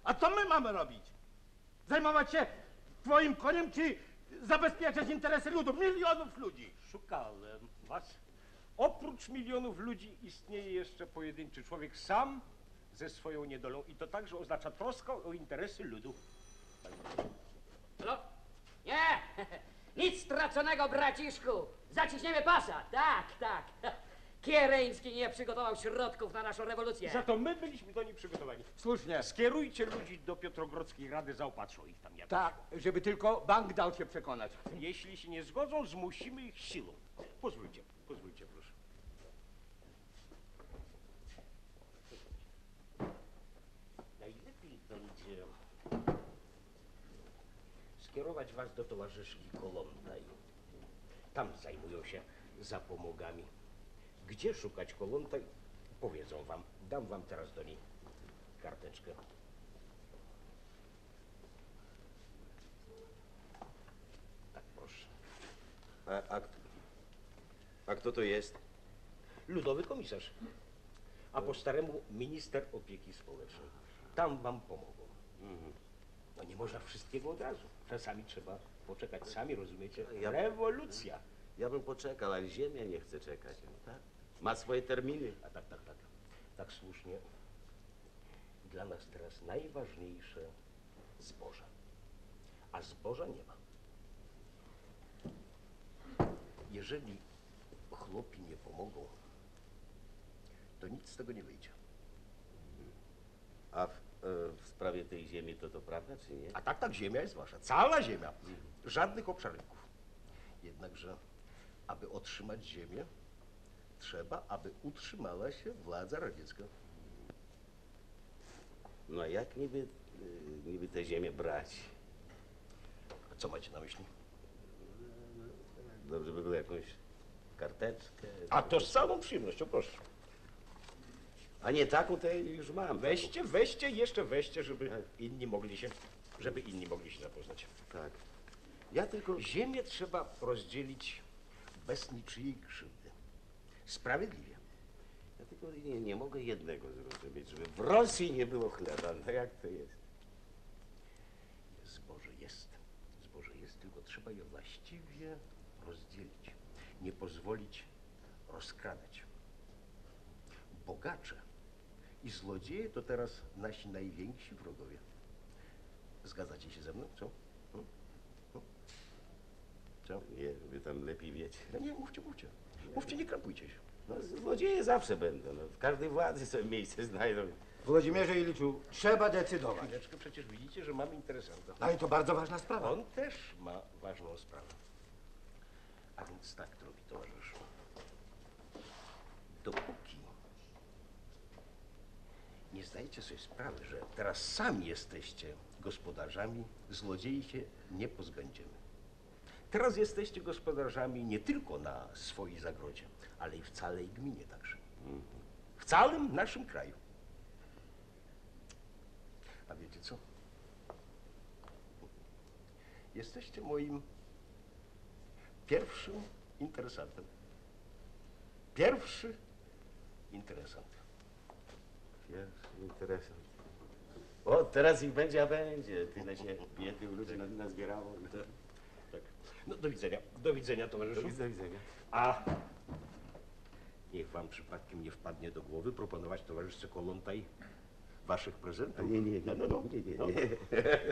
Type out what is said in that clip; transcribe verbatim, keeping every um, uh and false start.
A co my mamy robić? Zajmować się twoim koniem, czy zabezpieczać interesy ludu, milionów ludzi? Szukałem was. Oprócz milionów ludzi istnieje jeszcze pojedynczy człowiek sam ze swoją niedolą i to także oznacza troskę o interesy ludu. No, nie, nic straconego, braciszku. Zaciśniemy pasa, tak, tak. Kiereński nie przygotował środków na naszą rewolucję. Za to my byliśmy do niej przygotowani. Słusznie. Skierujcie ludzi do Piotrogrodzkiej Rady, zaopatrzą ich tam jakoś. Tak, żeby tylko bank dał się przekonać. Jeśli się nie zgodzą, zmusimy ich siłą. Pozwólcie, pozwólcie proszę. Najlepiej będzie skierować was do towarzyszki Kolontaj. Tam zajmują się zapomogami. Gdzie szukać Kolontaj, powiedzą wam. Dam wam teraz do niej karteczkę. Tak, proszę. A, a, a kto to jest? Ludowy komisarz. A po staremu minister opieki społecznej. Tam wam pomogą. Mhm. No nie można wszystkiego od razu. Czasami trzeba poczekać. Sami rozumiecie? Ja- Rewolucja. Ja bym poczekał, ale ziemia nie chce czekać. Tak? Ma swoje terminy. A tak, tak, tak. Tak słusznie. Dla nas teraz najważniejsze zboże. A zboża nie ma. Jeżeli chłopi nie pomogą, to nic z tego nie wyjdzie. A w, e, w sprawie tej ziemi to to prawda, czy nie? A tak, tak, ziemia jest wasza. Cała ziemia. Żadnych obszarników. Jednakże, aby otrzymać ziemię, trzeba, aby utrzymała się władza radziecka. No a jak niby, y, niby tę ziemię brać? A co macie na myśli? Dobrze by było jakąś karteczkę. A to z całą przyjemnością, proszę. A nie taką to już mam. Weźcie, weźcie, jeszcze weźcie, żeby inni mogli się, żeby inni mogli się zapoznać. Tak. Ja tylko... Ziemię trzeba rozdzielić bez niczyjej krzywdy. Sprawiedliwie. Ja tylko nie, nie mogę jednego zrozumieć, żeby w Rosji nie było chleba. No jak to jest? Zboże jest. Zboże jest, tylko trzeba je właściwie rozdzielić. Nie pozwolić rozkradać. Bogacze i złodzieje to teraz nasi najwięksi wrogowie. Zgadzacie się ze mną? Co? Hmm? Hmm? Co? Nie, wy tam lepiej wiecie. No nie, mówcie, mówcie. Mówcie, nie krępujcie się. No, złodzieje zawsze będą. No, w każdej władzy sobie miejsce znajdą. Włodzimierze Iliczu, trzeba decydować. Chwileczkę, przecież widzicie, że mamy interesanta. No i to bardzo ważna sprawa. On też ma ważną sprawę. A więc tak, drogi towarzyszu. Dopóki nie zdajecie sobie sprawy, że teraz sami jesteście gospodarzami, złodziei się nie pozbędziemy. Teraz jesteście gospodarzami nie tylko na swojej zagrodzie, ale i w całej gminie także. W całym naszym kraju. A wiecie co? Jesteście moim pierwszym interesantem. Pierwszy interesant. Pierwszy interesant. O, teraz ich będzie, a będzie. Tyle się biedy ludzi na- nazbierało. Tak. No do widzenia. Do widzenia, towarzyszu. Do widzenia. Do widzenia. A niech wam przypadkiem nie wpadnie do głowy proponować towarzyszce Kolontaj waszych A prezentów. nie, nie, nie, No, no, no. nie, nie, No. nie.